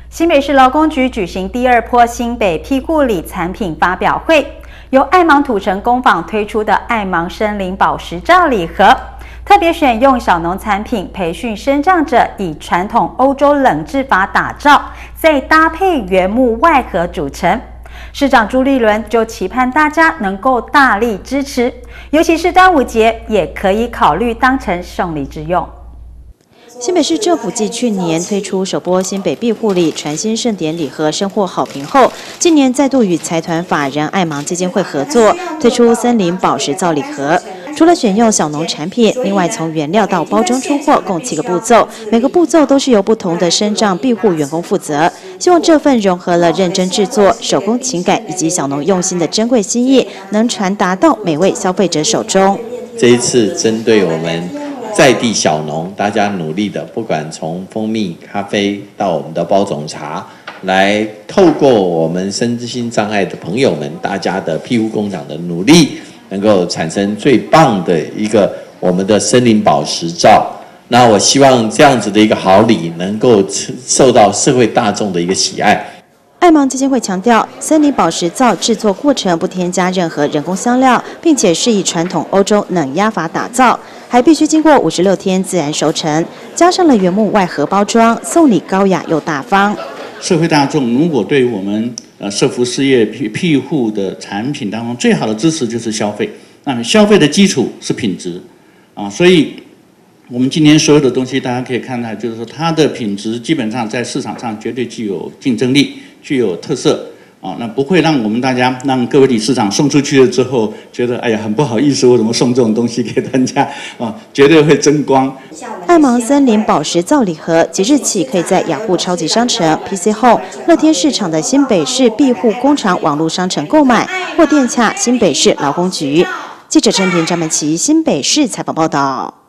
新北市劳工局举行第二波新北庇护里产品发表会，由爱芒土城工坊推出的爱芒森林宝石罩礼盒，特别选用小农产品培训生长者，以传统欧洲冷制法打造，再搭配原木外盒组成。市长朱立伦就期盼大家能够大力支持，尤其是端午节，也可以考虑当成送礼之用。 新北市政府继去年推出首波新北庇护里传心盛典礼盒，收获好评后，今年再度与财团法人爱芒基金会合作，推出森林宝石罩礼盒。除了选用小农产品，另外从原料到包装出货共7个步骤，每个步骤都是由不同的身障庇护员工负责。希望这份融合了认真制作、手工情感以及小农用心的珍贵心意，能传达到每位消费者手中。 这一次针对我们在地小农，大家努力的，不管从蜂蜜、咖啡到我们的包种茶，来透过我们身心障碍的朋友们，大家的庇护工厂的努力，能够产生最棒的一个我们的森林宝石罩。那我希望这样子的一个好礼，能够受到社会大众的一个喜爱。 爱芒基金会强调，森林宝石罩制作过程不添加任何人工香料，并且是以传统欧洲冷压法打造，还必须经过56天自然熟成，加上了原木外盒包装，送礼高雅又大方。 社会大众如果对我们社福事业庇护的产品当中最好的支持就是消费，那么消费的基础是品质所以我们今天所有的东西大家可以看到，就是说它的品质基本上在市场上绝对具有竞争力，具有特色那不会让我们大家让各位理事长送出去了之后觉得哎呀很不好意思，我怎么送这种东西给大家绝对会争光。 爱芒森林宝石罩礼盒即日起可以在雅虎超级商城、PC Home、乐天市场的新北市庇护工厂网络商城购买，或电洽新北市劳工局。记者陈平、张门琪新北市采访报道。